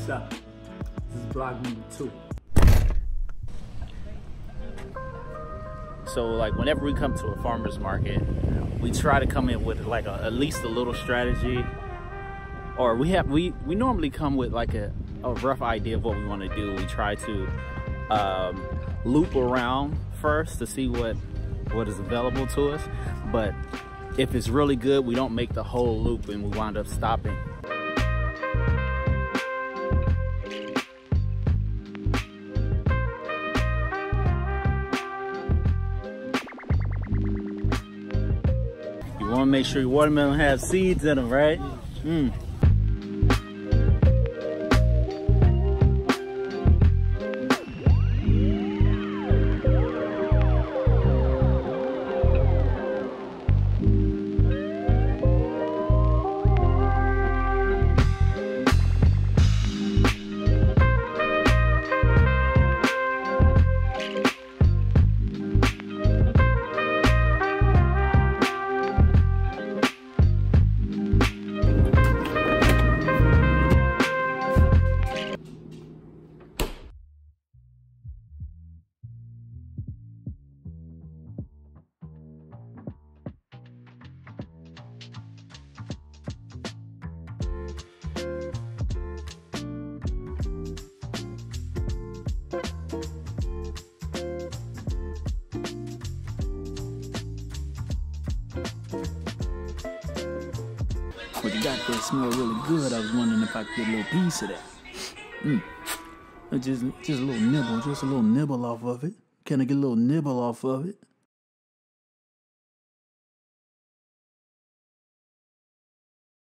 up? This is vlog number 2. So like whenever we come to a farmer's market, we try to come in with like at least a little strategy, or we normally come with like a rough idea of what we want to do. We try to loop around first to see what is available to us, but if it's really good, we don't make the whole loop and we wind up stopping. You want to make sure your watermelon has seeds in them, right? But you got that smell really good. I was wondering if I could get a little piece of that. Just a little nibble, just a little nibble off of it. Can I get a little nibble off of it?